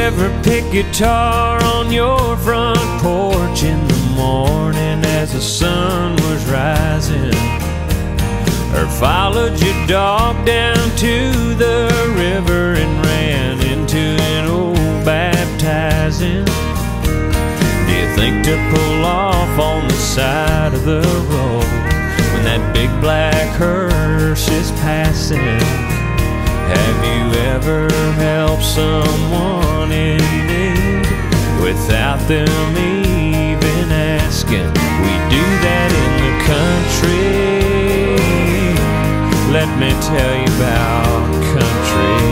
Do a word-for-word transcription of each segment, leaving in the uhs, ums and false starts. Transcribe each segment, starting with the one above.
ever pick guitar on your front porch in the morning as the sun was rising? Or followed your dog down to the river and ran into an old baptizing? Do you think to pull off on the side of the road when that big black hearse is passing? Have you ever helped someone in need without them even asking? We do that in the country. Let me tell you about country.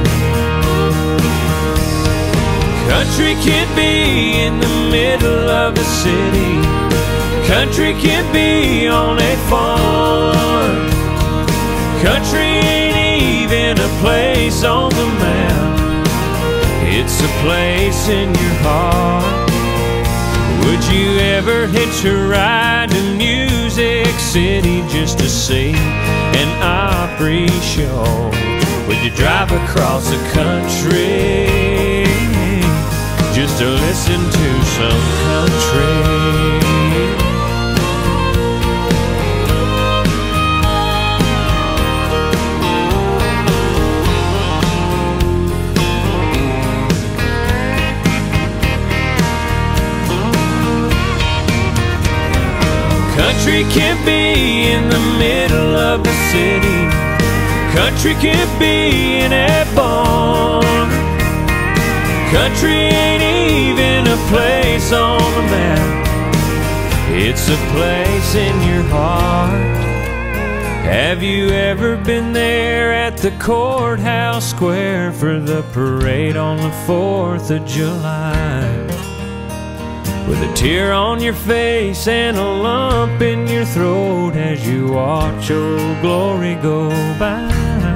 Country can be in the middle of the city. Country can be on a farm. Country ain't even a place on the map. It's a place in your heart. Would you ever hitch a ride to Music City just to see an Opry show? Would you drive across the country just to listen to some country? Country can be in the middle of the city. Country can be in a barn. Country ain't even a place on the map. It's a place in your heart. Have you ever been there at the courthouse square for the parade on the fourth of July? With a tear on your face and a lump in your throat as you watch Old Glory go by.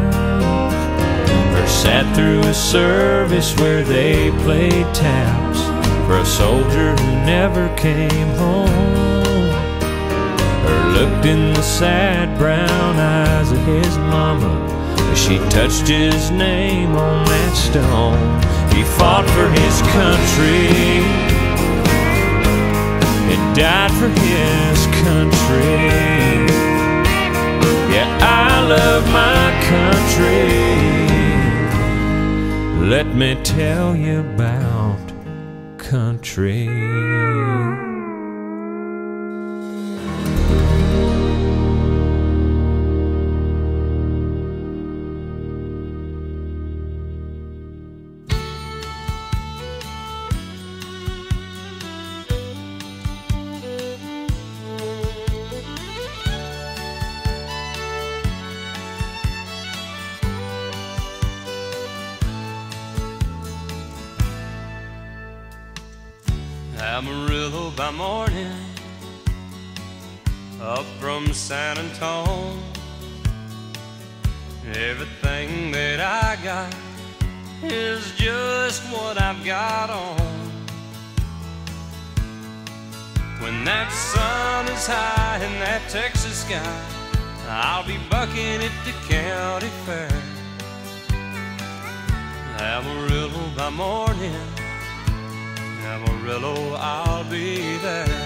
Or sat through a service where they played taps for a soldier who never came home. Or looked in the sad brown eyes of his mama as she touched his name on that stone. He fought for his country and died for his country. Yeah, I love my country. Let me tell you about country. Amarillo by morning, up from San Antone. Everything that I got is just what I've got on. When that sun is high in that Texas sky, I'll be bucking at the county fair. Amarillo by morning, Amarillo, I'll be there.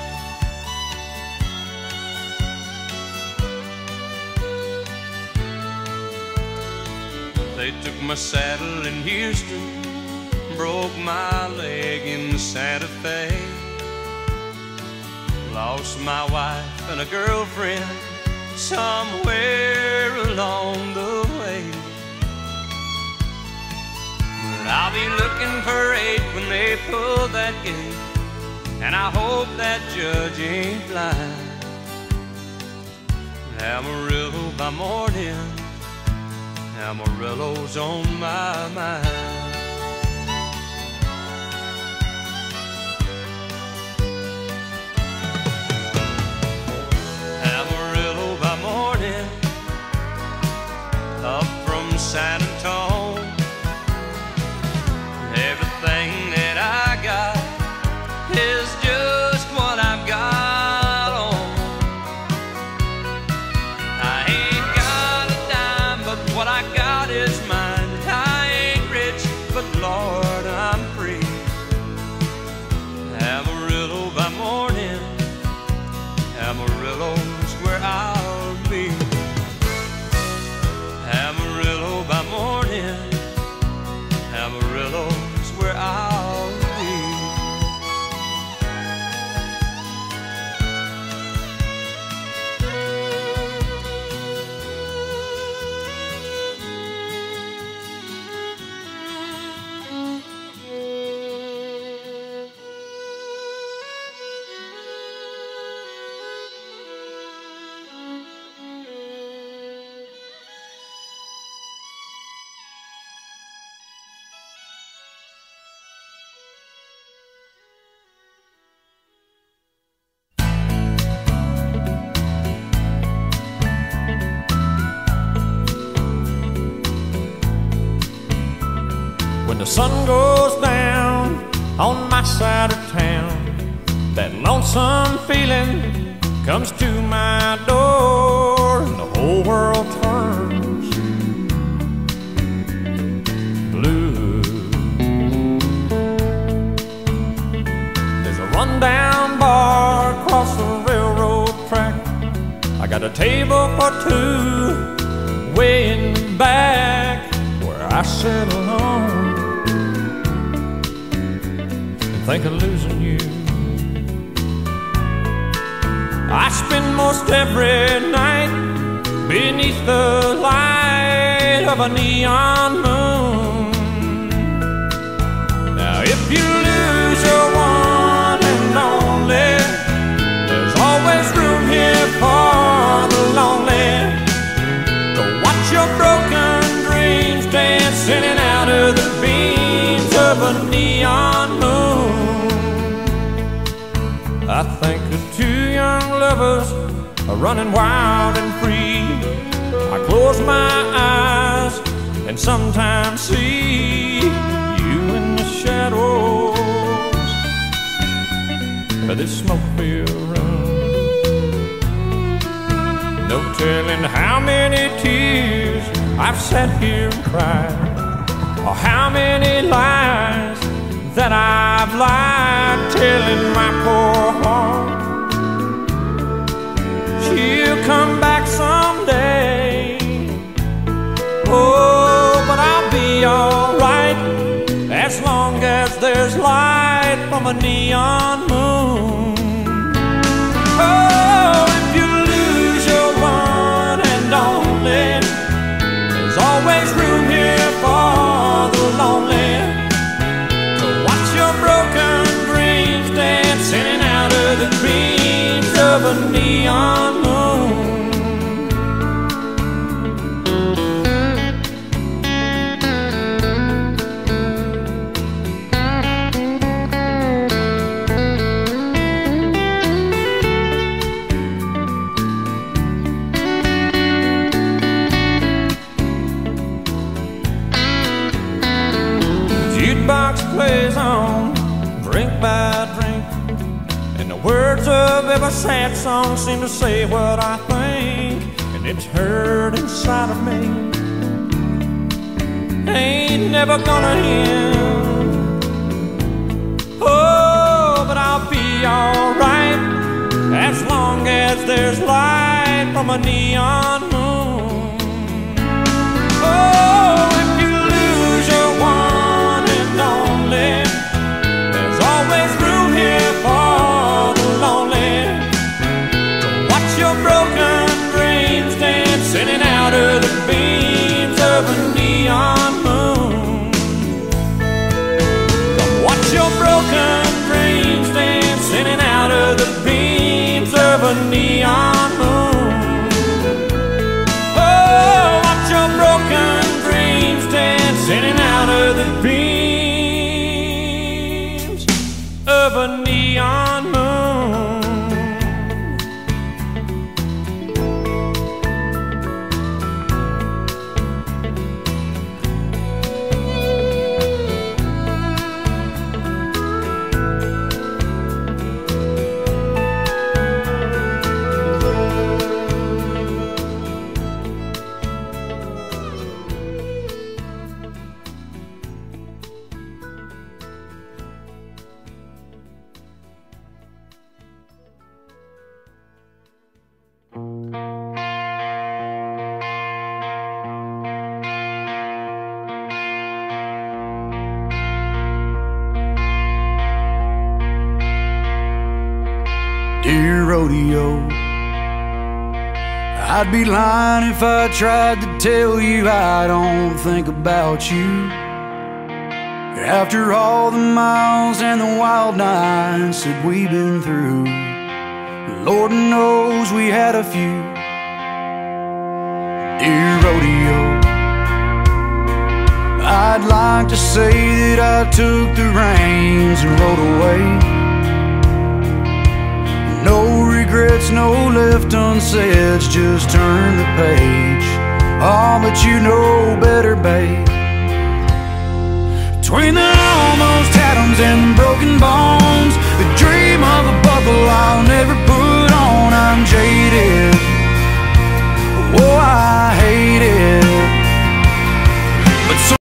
They took my saddle in Houston, broke my leg in Santa Fe. Lost my wife and a girlfriend somewhere along the way. I'll be looking for eight when they pull that gate, and I hope that judge ain't blind. Amarillo by morning, Amarillo's on my mind. Amarillo by morning, up from San Antone. Everything that I got is just what I've got on. I ain't got a dime, but what I got is mine. I ain't rich, the sun goes down on my side of town, that lonesome feeling comes to my door, and the whole world turns blue. There's a rundown bar across the railroad track. I got a table for two way in the back, where I sit alone and think of losing you. I spend most every night beneath the light of a neon moon. Now if you lose your one and only, there's always room here for the lonely. Go watch your broken dreams dancing in out of the beams of a neon moon. I think of two young lovers are running wild and free. I close my eyes and sometimes see you in the shadows of this smoke-filled room. No telling how many tears I've sat here and cried, or how many lies that I've lied, telling my poor heart she'll come back someday. Oh, but I'll be alright as long as there's light from a neon moon. Oh, if you lose your one and only, there's always room here for the lonely. Broken dreams dancing in out of the dreams of a neon moon. Jukebox plays on drink by drink, and the words of every sad song seem to say what I think, and it's heard inside of me. Ain't never gonna end. Oh, but I'll be alright as long as there's light from a neon moon. Oh, if you lose your one and only, always room here for the lonely. To watch your broken dreams dancing in out of the beams of a neon moon. Come watch your broken dreams dancing in out of the beams of a neon moon. Oh, watch your broken dreams dancing in out of the beams of a neon moon. Dear rodeo, I'd be lying if I tried to tell you I don't think about you. After all the miles and the wild nights that we've been through, Lord knows we had a few. Dear rodeo, I'd like to say that I took the reins and rode away. No regrets, no left unsaid, just turn the page. Oh, but you know better, babe. between the